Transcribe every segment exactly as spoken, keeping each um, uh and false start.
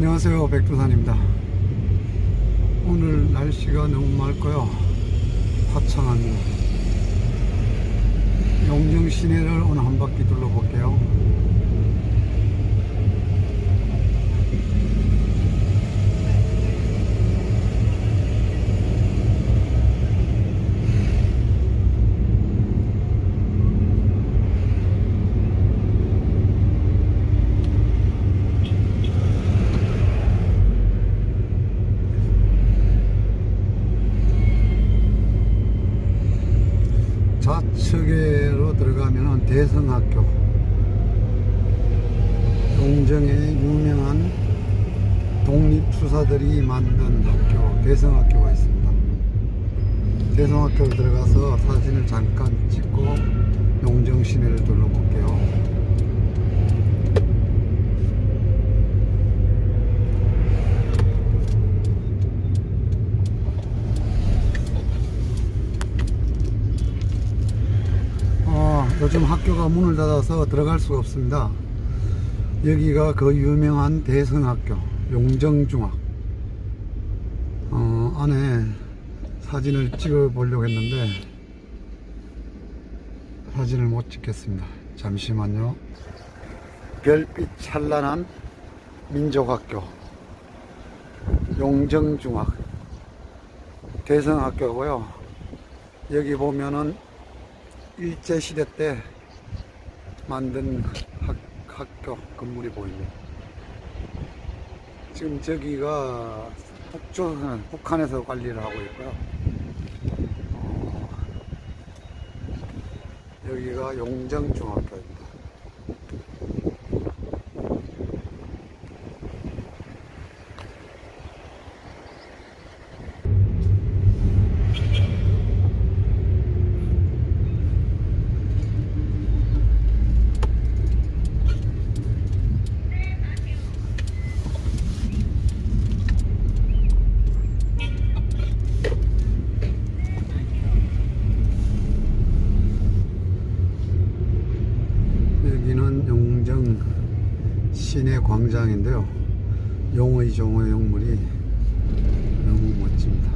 안녕하세요, 백두산입니다. 오늘 날씨가 너무 맑고요, 화창합니다. 용정 시내를 오늘 한 바퀴 둘러볼게요. 좌측으로 들어가면 대성학교, 용정의 유명한 독립투사들이 만든 학교, 대성학교가 있습니다. 대성학교를 들어가서 사진을 잠깐 찍고 용정 시내를 둘러볼게요. 요즘 학교가 문을 닫아서 들어갈 수가 없습니다. 여기가 그 유명한 대성학교 용정중학. 어, 안에 사진을 찍어 보려고 했는데 사진을 못 찍겠습니다. 잠시만요. 별빛 찬란한 민족학교 용정중학 대성학교고요. 여기 보면은 일제시대 때 만든 학, 학교 건물이 보입니다. 지금 저기가 북조선, 북한에서 관리를 하고 있고요. 어, 여기가 용정중학교입니다. 시내 광장인데요. 용의 종의 용물이 너무 멋집니다.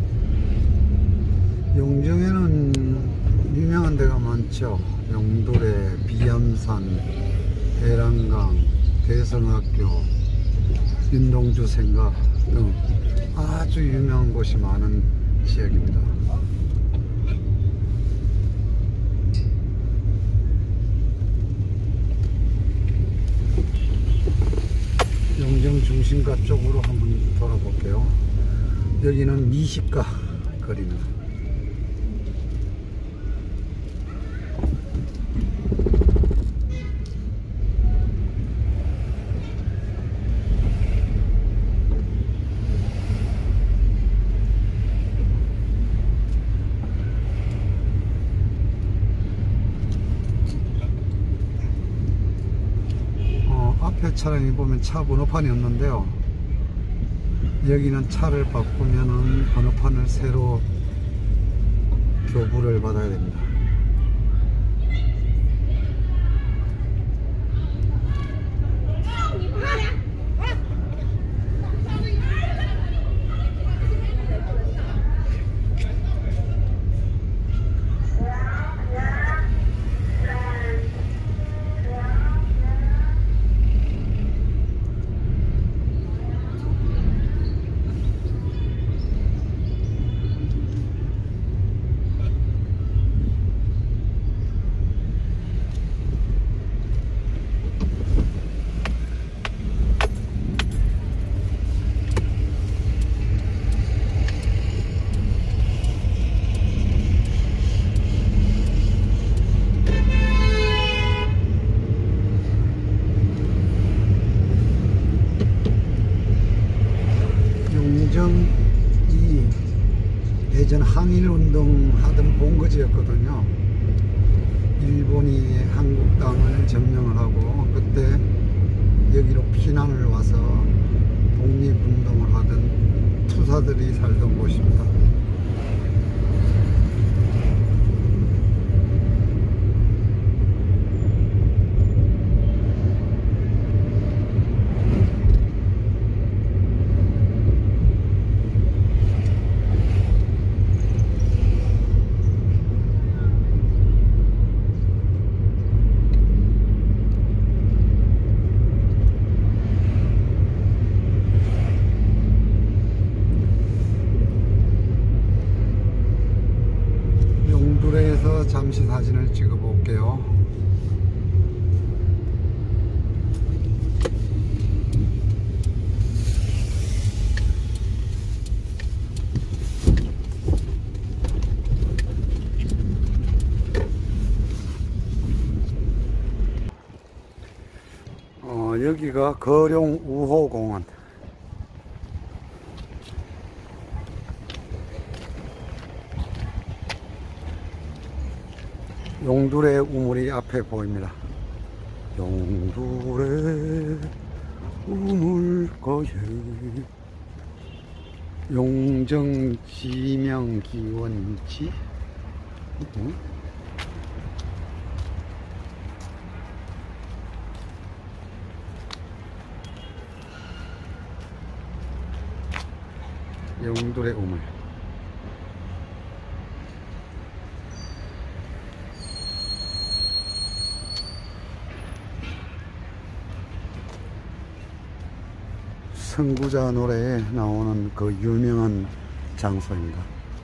용정에는 유명한 데가 많죠. 용도래, 비암산, 대랑강, 대성학교, 윤동주 생가 등 아주 유명한 곳이 많은 지역입니다. 용정 중심가 쪽으로 한번 돌아볼게요. 여기는 미식가 거리입니다. 앞에 차량이 보면 차 번호판이 없는데요. 여기는 차를 바꾸면은 번호판을 새로 교부를 받아야 됩니다. 용정이 예전 항일운동 하던 본거지였거든요. 일본이 한국 땅을 점령을 하고 그때 여기로 피난을 와서 독립운동을 하던 투사들이 살던 곳입니다. 여기서 잠시 사진을 찍어 볼게요. 어, 여기가 거룡 우호공원. 용두레 우물이 앞에 보입니다. 용두레 우물거에 용정지명기원지. 응? 용두레 우물. 선구자 노래에 나오는 그 유명한 장소입니다.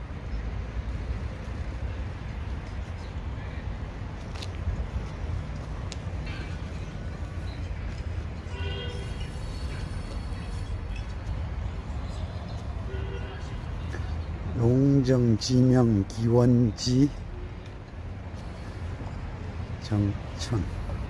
용정지명기원지 정천.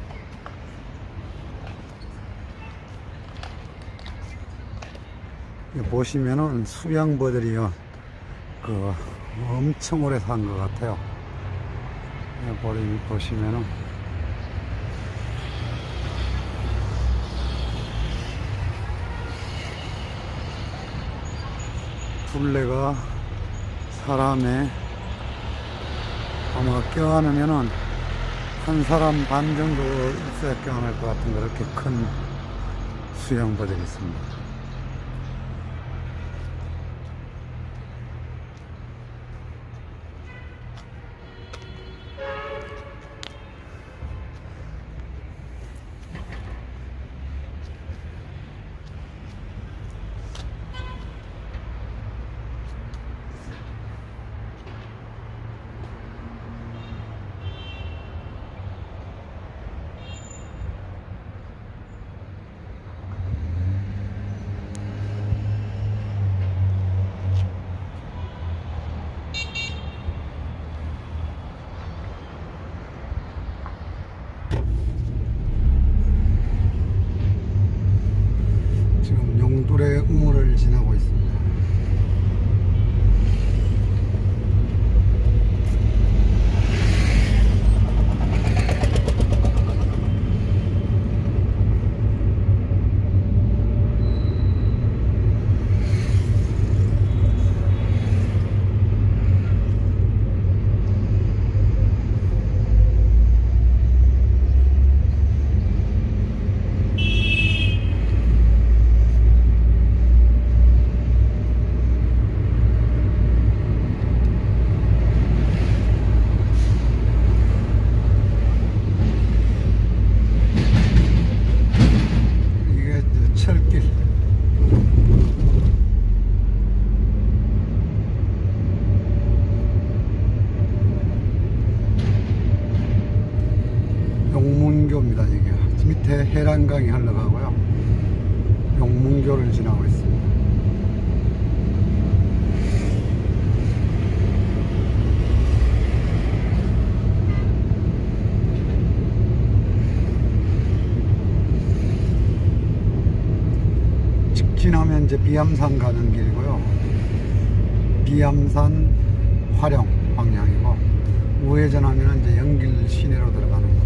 보시면은 수양버들이요, 그 엄청 오래 산 것 같아요. 보시면은 둘레가 사람에 아마 껴안으면은 한 사람 반 정도 있어야 껴안을 것 같은 그렇게 큰 수양버들이 있습니다. 용두레 우물을 지나고 있습니다. 용문교입니다. 이게 밑에 해란강이 흘러가고요, 용문교를 지나고 있습니다. 직진하면 이제 비암산 가는 길이고요, 비암산 화령 방향이고, 우회전하면 이제 연길 시내로 들어가는 겁니다.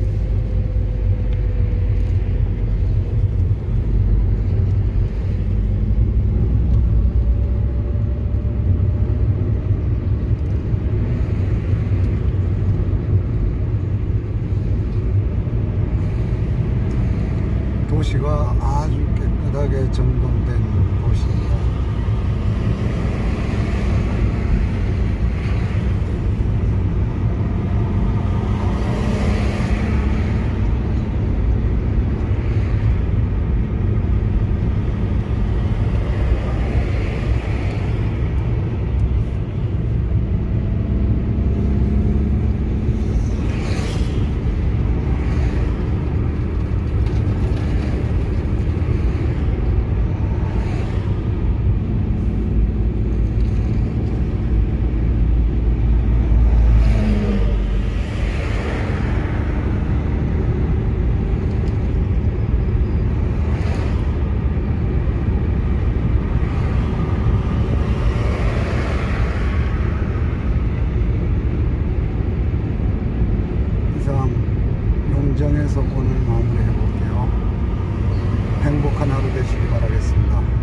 도시가 아주 깨끗하게 점검된 도시입니다. 행복한 하루 되시기 바라겠습니다.